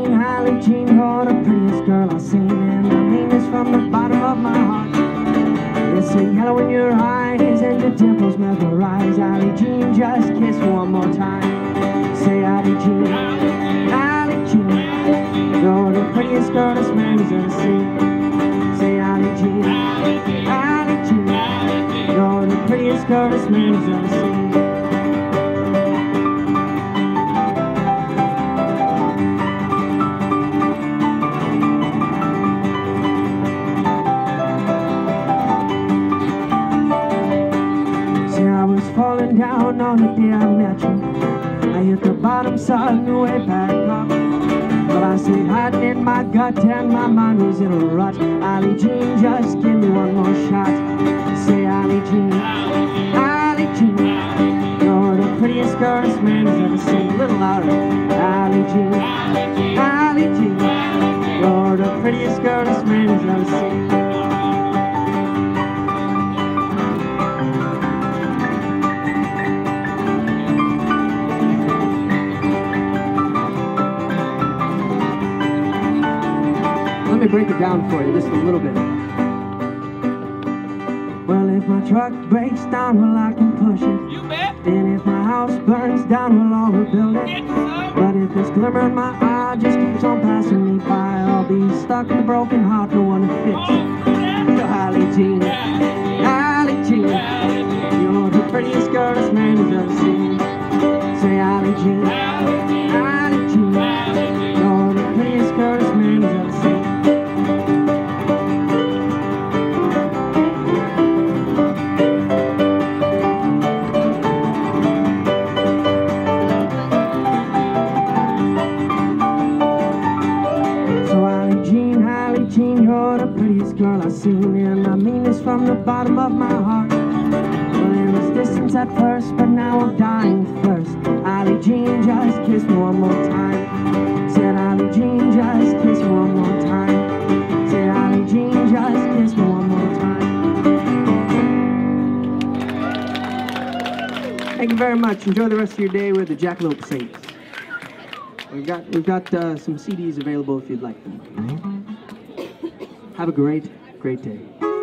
Hallie Jean, you're the prettiest girl I've seen, and I mean this from the bottom of my heart. There's a yellow in your eyes and your dimples mesmerize. Hallie Jean, just kiss me one more time. Say Hallie Jean, Hallie Jean, you're the prettiest girl this man has ever seen. Say Hallie Jean, Hallie Jean, you're the prettiest girl this man has ever seen. Falling down on the day I met you. I hit the bottom, saw the way back up, but I stayed hiding in my gut and my mind was in a rut. Hallie Jean, just give me one more shot. Say Hallie Jean, Hallie Jean, you're the prettiest girl this man has ever seen. A little louder. Hallie Jean, Hallie Jean, you're the prettiest girl this man has ever seen. Let me break it down for you just a little bit. Well, if my truck breaks down, well, I can push it. You bet. And if my house burns down, well, I'll rebuild it. Yes, But if this glimmer in my eye just keeps on passing me by, I'll be stuck in a broken heart, no one to fix it. So Hallie Jean, Hallie Jean, you're the prettiest girl this man has ever seen. Say Hallie Jean, Hallie Jean, you're the prettiest girl this man has ever seen. Jean, you're the prettiest girl I've seen, and I mean this from the bottom of my heart. Well, it was distance at first, but now I'm dying first. Hallie Jean, just kiss me one more time. Said Hallie Jean, just kiss me one more time. Said Hallie Jean, just kiss me one more time. Thank you very much. Enjoy the rest of your day with the Jackalope Saints. We've got some CDs available if you'd like them. Have a great day.